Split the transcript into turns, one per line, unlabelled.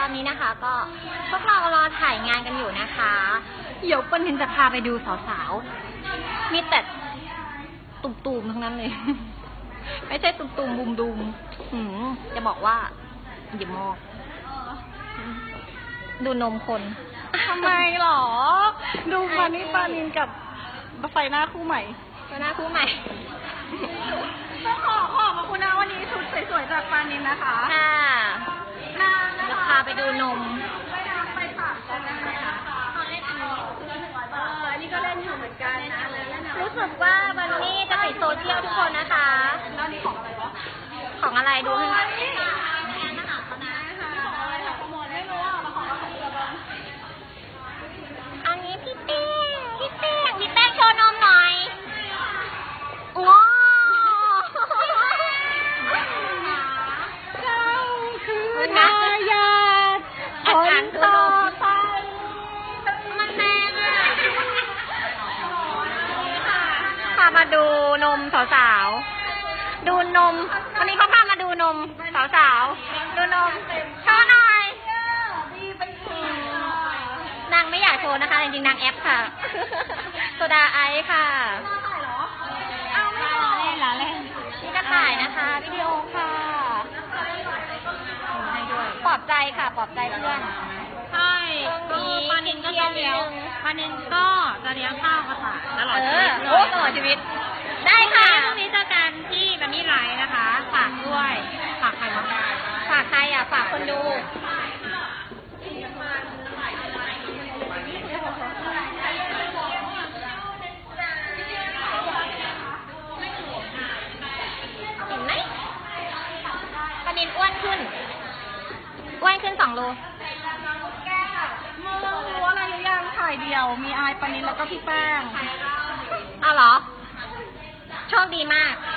อนนี้นะคะก็พวกเรารอถ่ายงานกันอยู่นะคะเดี๋ยวปนินจะพาไปดูสาวๆมีแต่ตุ่มๆทั้งนั้นเลย ไม่ใช่ตุ่มๆบุมๆจะบอกว่าอย่ามองดูนมคน
ทำไมหรอดูปานินกับไฟหน้าคู่ใหม่ต้องขอขอบคุณนะวันนี้ชุดสวยๆจากปานินนะคะ
ค่ะจะพาไปดูนม
ไปค่ะอันนี้ก็เล่นอยู่เหมือนกันนะ
รู้สึกว่าวันนี้จะติดโซเชียลทุกคนนะคะ
แล้วนี่ของอะไรวะ
ของอะไรดูให้อันนี้พี่แป้งโชว์นมหน่อยว้าว
คือนาญาติคนต่อไป
มันแรงอ่ะพามาดูนมสาวๆดูนมวันนี้เขาพามาดูนมสาวๆดูนมโชว์หน่อยนางไม่อยากโชว์นะคะจริงๆนางแอปค่ะโซดาไอซ์ค่ะ
เอาไม่หรอเล่น
นี่ก็ถ่ายนะคะวิดีโอค่ะปลอบใจค่ะปลอบใจเพื่อน
ใช่ก็ปานินก็จะเลี้ยงข้าวกระต่ายตลอดชีวิต
ตลอดชีวิตได้ค่ะ
พรุ่งนี้เจอกันที่บันนี่ไลฟ์นะคะฝากด้วยฝากใครวะ
ฝากใครอ่ะฝากคนดูเห็นไหมปานินอ้วนขึ้น2 โล
มึงรู้อะไรหรือยังถ่ายเดียวมีอายปานินแล้วก็พี่แป้ง
เอาเหรอโชคดีมาก